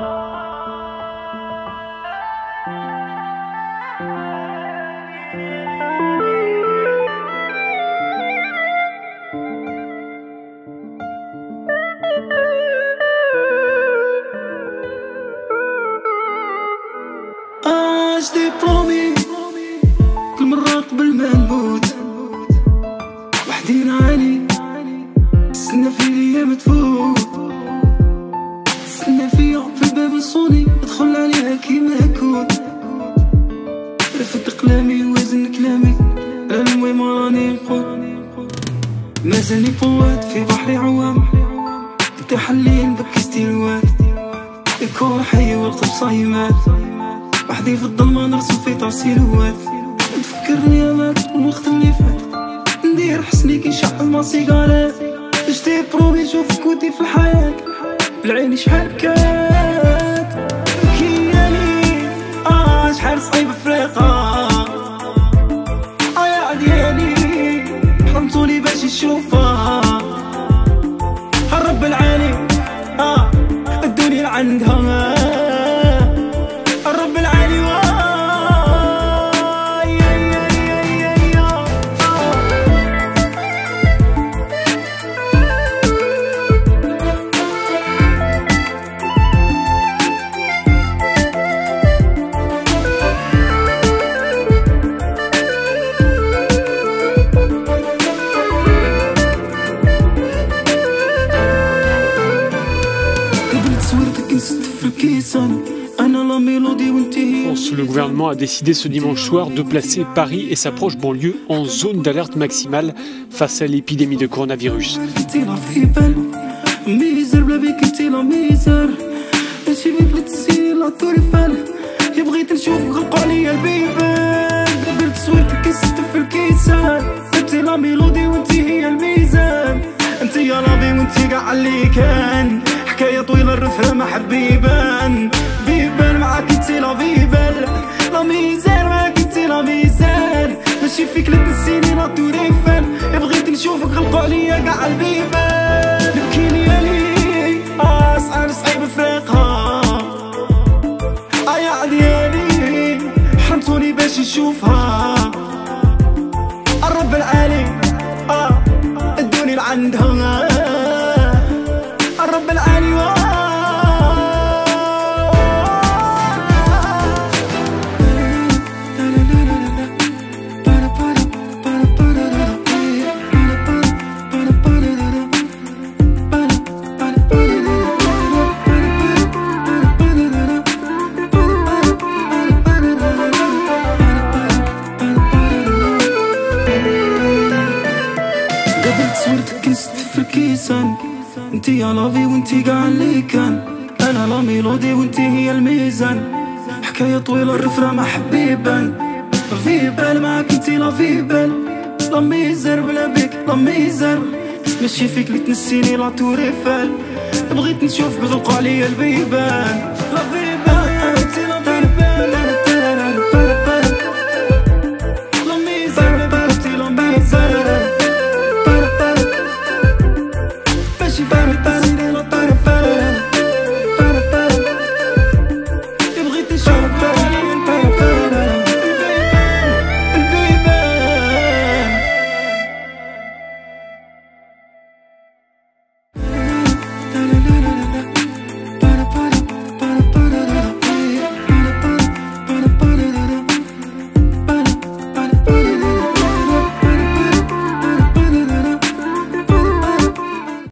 جدي برومي كل مرة قبل ما نموت وحدي نعاني، تستنى في الايام تفوت، تستنى فيا في الباب الصوني ادخل عليها كيما كون، رفد قلامي وزن كلامي المهم راني نقول مازالني فوات في بحري عوام، انت حلي نبكي ستيلوات الكون حي والقلب صايمات، وحدي في الظلمة نرسم في تعسيلوات، تفكرني اماك الوقت اللي فات، ندير حسني كي نشعل مع سيجارات، جدي برومي نشوفك ودي في الحياة بالعين شحال كات كيالي شحال صعيب فريقة يا ديالي حرمتولي باش نشوفها الرب العالي ادوني لعندها الرب العالي Le gouvernement a décidé ce dimanche soir de placer Paris et sa proche banlieue en zone d'alerte maximale face à l'épidémie de coronavirus. حكاية طويلة الرفرة ما حبيبان بيبان معاك انتي لا فيبال لا ميزان معاك انتي لا ميزان ماشي فيك لا تنسيني لا توريفان بغيت نشوفك غلقوا عليا قاع البيبان نبكيني يا لي صعيب فريقها يا عديالي حرمتوني باش نشوفها الرب العالي ادوني لعندها الرب العالي قبل تصورتك كنت في الكيسان انتي يا لافي وانتي قاع اللي كان، انا لا ميلودي وانتي هي الميزان، حكاية طويلة الرفرة ما حبيبان في بال معاك انتي لا في بال لا ميزر بلا بيك لا ميزر ماشي فيك اللي تنسيني لا توريفال بغيت نشوفك غلقوا عليا البيبان لا في بال انتي لا في بال